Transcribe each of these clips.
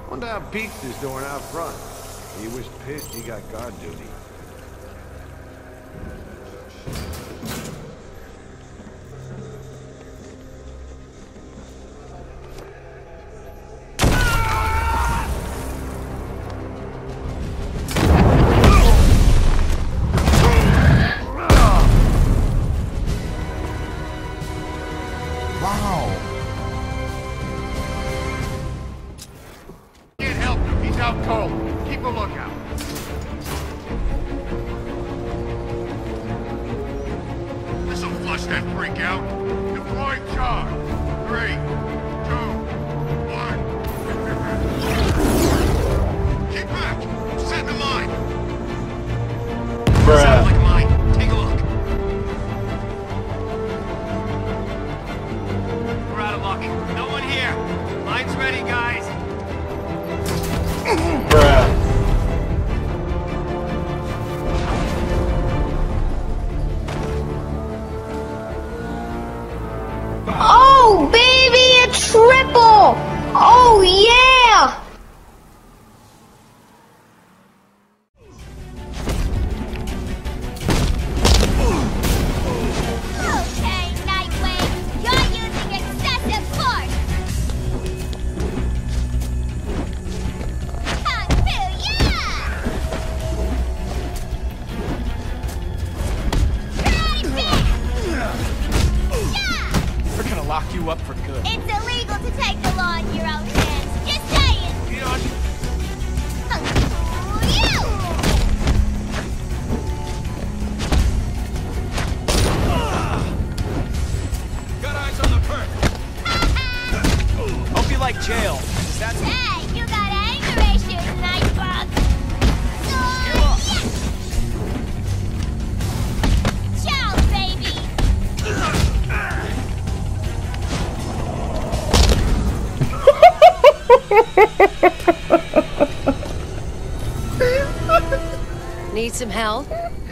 Wonder how Pete's is doing out front. He was pissed he got guard duty. Oh, baby, a triple! Oh, yeah! Okay, Nightwing, you're using excessive force! We're gonna lock you up for good. It's illegal to take the law in your own hands. Just saying. Get on. Got eyes on the perk. Hope you like jail. That's Hey, you got anger issues, Nightbug. Ciao, baby. Need some help?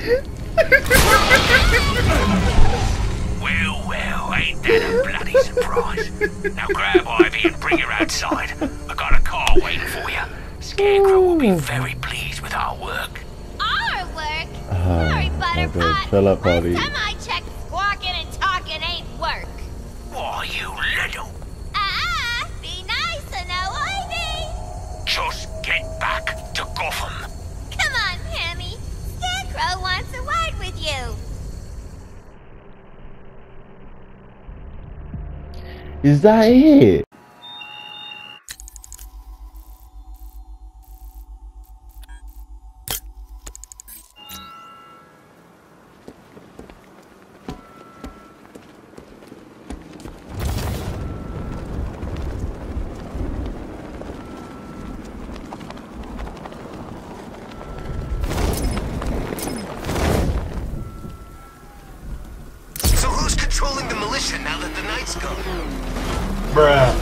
Well, ain't that a bloody surprise? Now grab Ivy and bring her outside. I got a car waiting for you. Scarecrow will be very pleased with our work. Our work? Sorry, Butterpot. Chill up, Ivy. Last time I checked, squawking and talking ain't work. Why, you little... Be nice, no, Ivy. Just get back to Gotham. Come on, Hammy. Scarecrow wants a word with you. Is that it? So who's controlling the militia now that the night's gone? Bruh.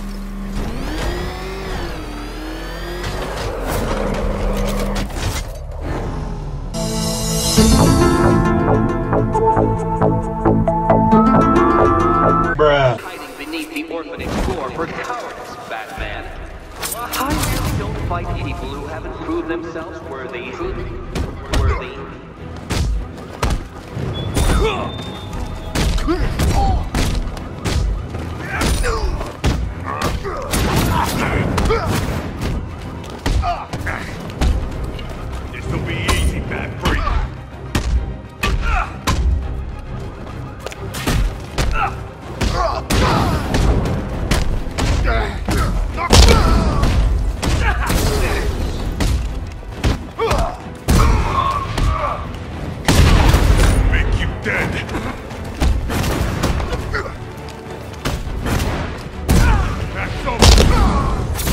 Bruh. Hiding beneath the orphanage floor for cowardice, Batman. I really don't fight people who haven't proved themselves worthy. This'll be easy, Bat Freak. Make you dead. That's over.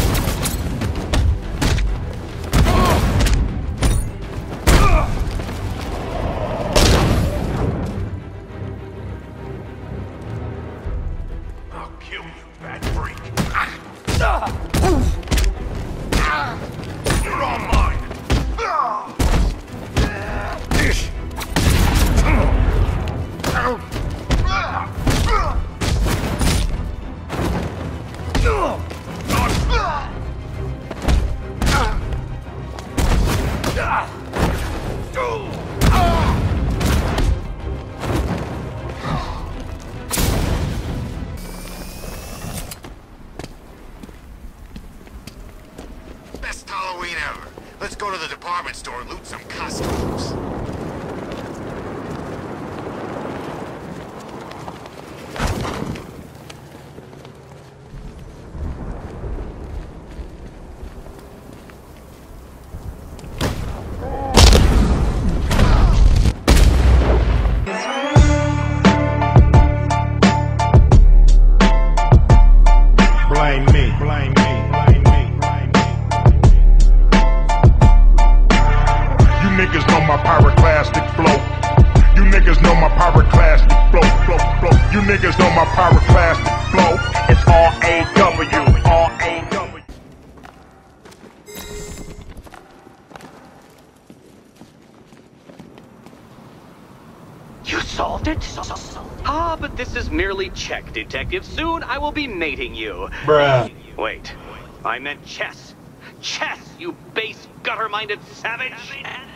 I'll kill you, Bat Freak. You're all mine. Let's go to the department store and loot some costumes. Niggas know my pyroclastic flow. It's R-A-W, R-A-W. You solved it? Ah, but this is merely check, Detective. Soon I will be mating you. Bruh. Wait, I meant chess. Chess, you base, gutter-minded savage!